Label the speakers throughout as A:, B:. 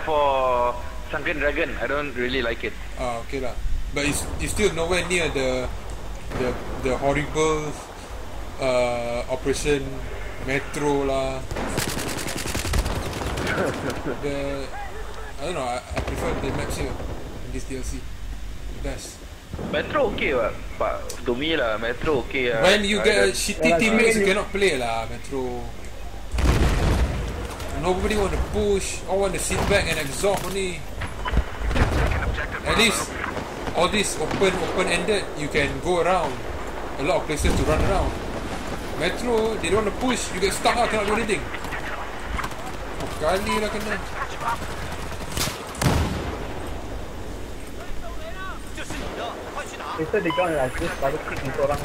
A: for Sunken Dragon. I don't really like it.
B: Okay lah. But it's still nowhere near the horrible Operation Metro lah. I don't know. I prefer the maps here in this DLC. Best.
A: Metro okay but to me lah, Metro okay lah.
B: When you get shitty teammates, you cannot play lah Metro. Nobody want to push. All want to sit back and absorb only. At least all this open-ended, you can go around. A lot of places to run around. Metro, they don't want to push. You get stuck lah, cannot do anything. Kali lah kena.
C: Later they gonna like just double click into orang.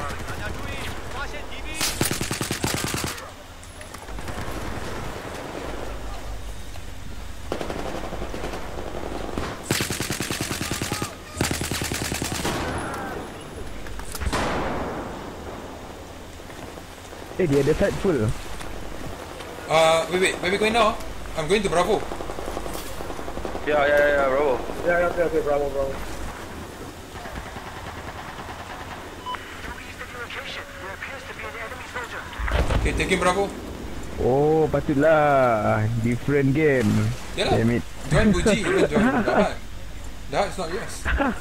D: Dia ada side full.
B: Wait, where we going now? I'm going to Bravo.
A: Yeah, Bravo.
C: Yeah, okay, Bravo.
B: Okay, taking Bravo.
D: Oh, patutlah. Different game.
B: Yalah.
D: Damn it.
B: Join Buji, even join Dahat. Dahat is not yours.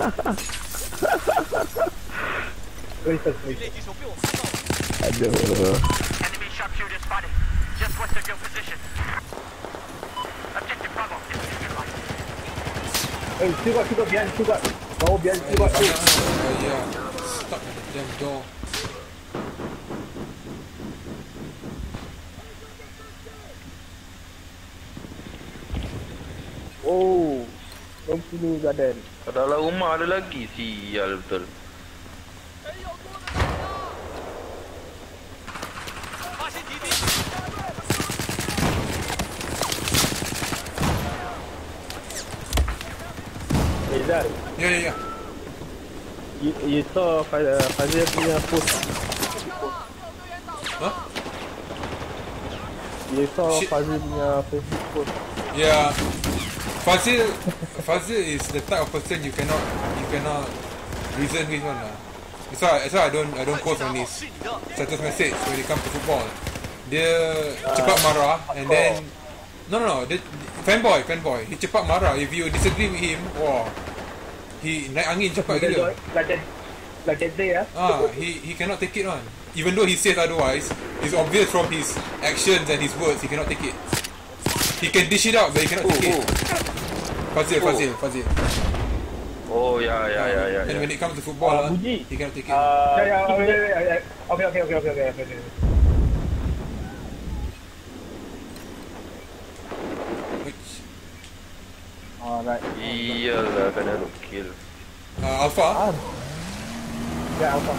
D: Aduh.
E: Enemy sharpshooter spotted. Just west of your position. Objective Bravo is neutralized.
C: Still got behind, still got. Bravo behind, still got.
B: Yeah. Stuck at the damn door.
C: Oh, don't sini garden.
A: Dalam rumah ada lagi, sial betul.
C: Zal,
B: Yeah.
C: you saw Fazil punya post.
B: Huh?
C: You saw
B: Shit.
C: Fazil punya Facebook post.
B: Yeah. Fazil is the type of person you cannot reason with one lah. That's why I don't post on his status message when it comes to football. Dia cepat marah and then no, dia fanboy. He cepat marah. If you disagree with him, wah, he naik angin cepat gila.
C: Like that day,
B: He cannot take it one. Even though he says otherwise, it's obvious from his actions and his words he cannot take it. He can dish it out, but he cannot take it. Fazil.
A: Oh, yeah.
B: And when it comes to football,
C: Buji.
B: he cannot take it.
C: Okay.
B: Which,
C: Alright.
A: Iyalah, kena road kill.
B: Alpha.
C: Yeah, Alpha.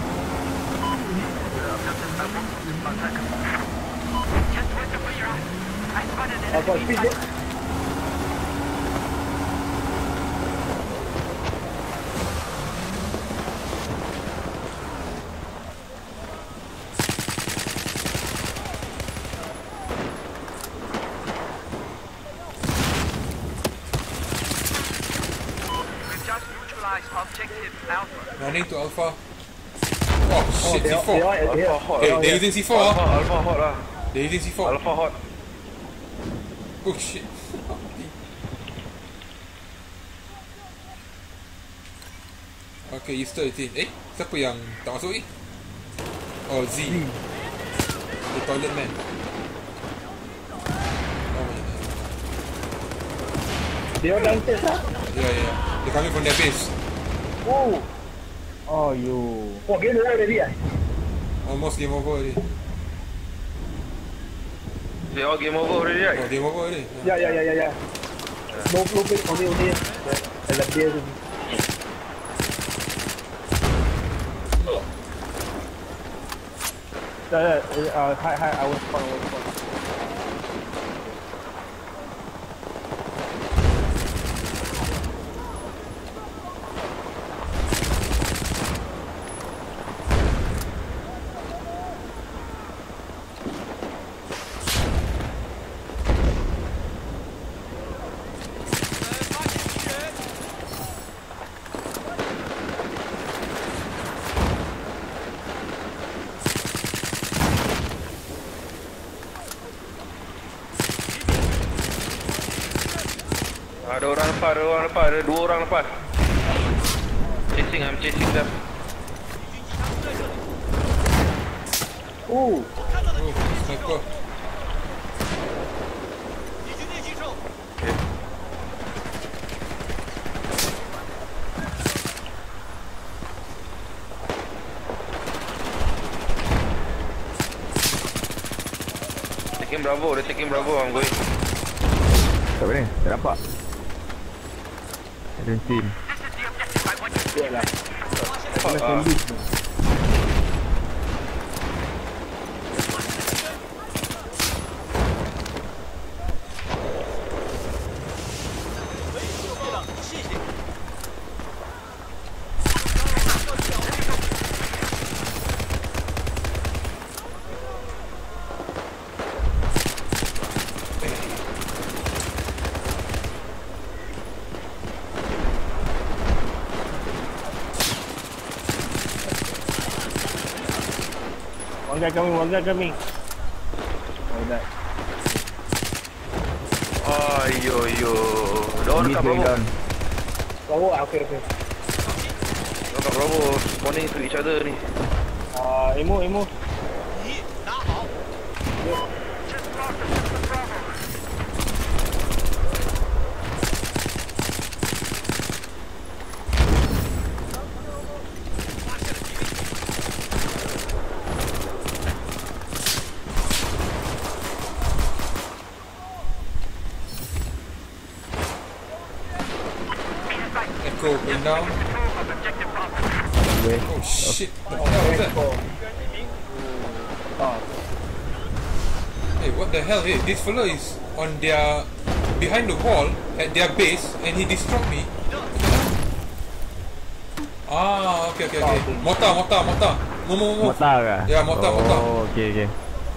E: Just west of where you're at. I spotted an
C: Alpha,
E: enemy
C: speed.
E: sniper. We've just neutralized objective Alpha.
B: Running to Alpha. Oh shit,
C: They
B: C4.
C: are here.
A: Alpha hot.
B: Hey, they're using C4.
A: Alpha hot lah.
B: They're using C4.
A: Alpha hot.
B: Oh shit. Okay, Easter 18. Siapa yang tak masuk ni? Oh, Z. The toilet man. Oh,
C: They are downstairs, huh?
B: yeah. They're coming from their base.
C: Oh, you. Oh, game over already,
B: Almost game over already.
A: They all game over already,
B: Oh,
A: right?
B: game over already.
C: Yeah. No base, only. Like this. Hi, I was fun.
A: Ada orang lepas, ada dua orang lepas. I'm chasing them.
B: Oh, sniper.
A: They're taking Bravo, I'm going.
D: Kat mana? Tak nampak. Ada team.
C: Yalah.
A: Ah.
C: One guy coming. Oh, that.
A: Yo. Don't come Bravo.
C: Oh, okay.
A: Don't come Bravo. Spawning to each other ni.
C: Emo.
B: Echo going down. Oh shit. What the hell was that? Hey, what the hell? Hey, this fella is on their behind the wall at their base and he destroyed me. Ah, okay. Mortar. Move.
D: Mortar ke?
B: Ya, mortar.
D: Oh, okay.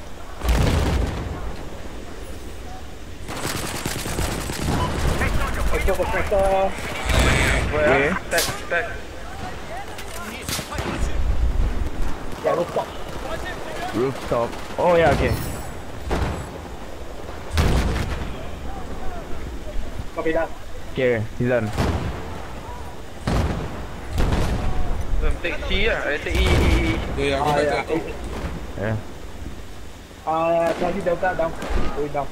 C: Protector.
A: Where? Stack.
C: Yeah, rooftop.
D: Rooftop. Oh yeah, okay.
C: Copy that.
D: Okay, he's done.
A: Take C lah. I take E.
B: Yeah, go back to Echo.
D: Yeah.
C: Transit Delta down. Going down.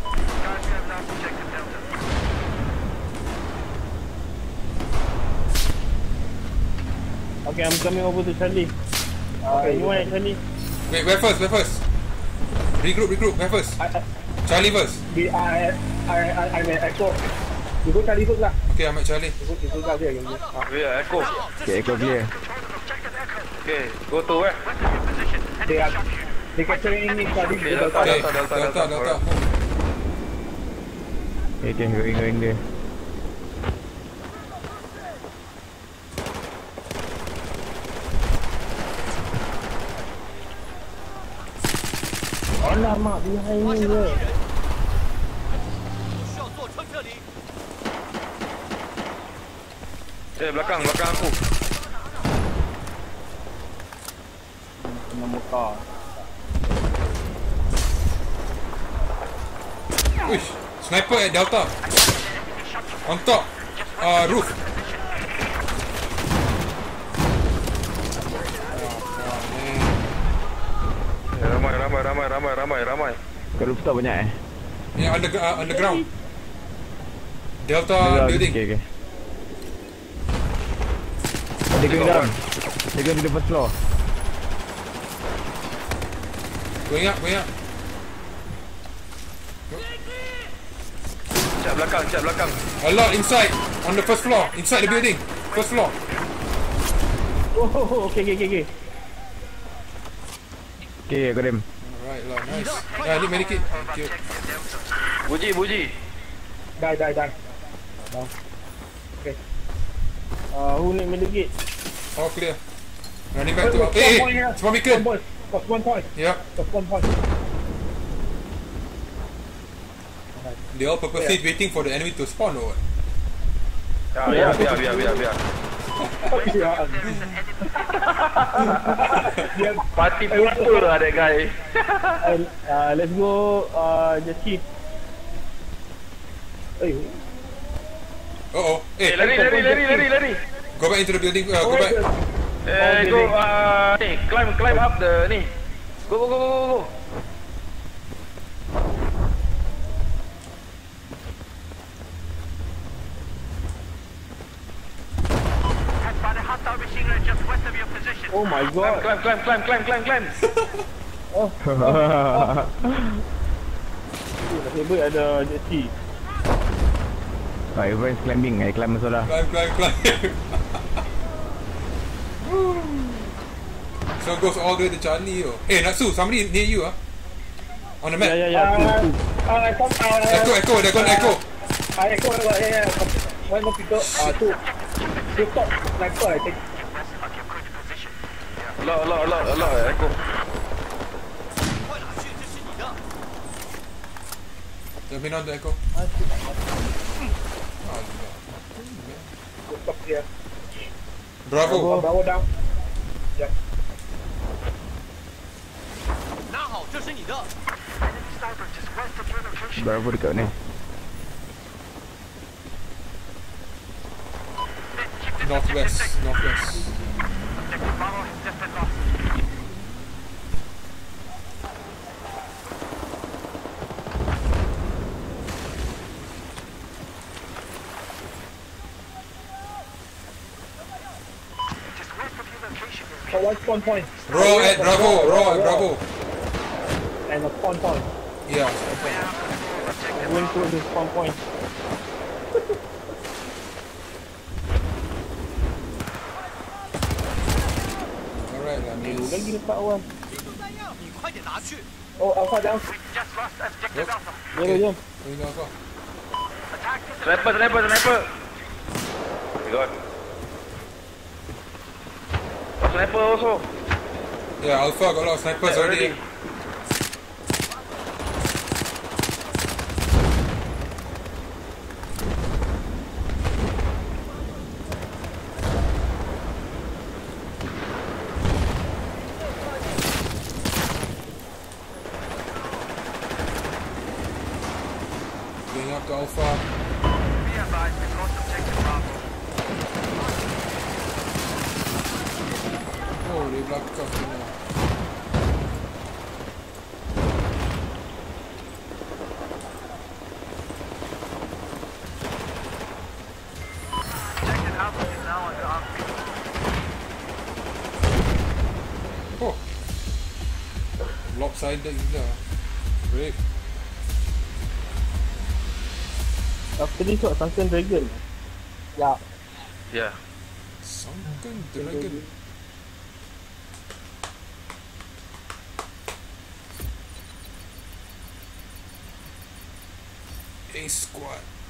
C: Okay, I'm coming over to Charlie. Anyone at Charlie?
B: Wait, where first? Regroup, where first? Charlie first.
C: I'm at Echo. You go Charlie first lah.
B: Okay, I'm at Charlie.
C: You go down here.
A: Yeah, Echo.
D: Okay, Echo clear.
A: Okay, go to where?
C: They capturing me Charlie.
A: Okay,
B: Delta.
D: Okay, going there.
C: Alamak, behind me je.
A: Belakang aku.
C: Kena motor.
B: Uish, sniper at Delta. On top. Roof. Ramai.
D: Kat rooftop banyak
B: Yang underground. Delta building.
D: Okay. They're going down. They're going to the first floor.
B: Going up.
A: Cat belakang.
B: A lot inside. On the first floor. Inside the building. First floor.
C: Oh, okay.
D: Okay, got him.
B: Alright lah, nice. I need medikit. Thank you.
A: Buji.
C: Die. Down. Okay. Who need medikit?
B: All clear. Running back to... Hey, spawn beacon.
C: Got 1 point.
B: Yep.
C: Got 1 point.
B: They all purposely waiting for the enemy to spawn or what?
A: Ya, biar. Party pooper lah that guy.
C: Let's go just keep.
B: Oh.
A: Lari.
B: Go back into the building. Go back.
A: Go, ni, climb up the, ni. Go.
E: Has spotted hostile machine gun just west of your position.
C: Oh my god.
A: Climb.
C: Hebat ada jetty.
D: Everyone's climbing. I climb also dah.
B: Climb. So it goes all the way to Charlie. Natsu, somebody near you on the map.
C: Ya.
F: Come
B: Echo, they're going echo.
F: Echo, yeah. One more people, two. Rooftop sniper, I think.
A: A lot, echo.
B: They've been on the echo.
F: Rooftop here.
B: Bravo.
F: Bravo down. Yeah.
D: Berapa dekat ni?
B: Northwest.
E: Objective Bravo has just been lost. Just west of your location.
F: So one spawn point.
B: Raw at Bravo.
F: And a spawn point.
B: Yeah.
C: Going through the spawn point.
B: Alright lah, miss.
C: Lagi dekat awal.
F: Oh, Alpha down.
E: We just lost objective Alpha.
C: Jom.
B: Going down far.
E: Attack is
A: Sniper. We got. Sniper also.
B: Yeah, Alpha got a lot of snipers already. Going up to Alpha.
E: be advised we lost objective Bravo.
B: Oh, they blocked off now.
E: Objective Alpha is now under our
B: Oh. Lopsided gila. Break.
C: After this what? Sunken Dragon.
F: Yeah.
A: Yeah.
B: Sunken Dragon. A squad.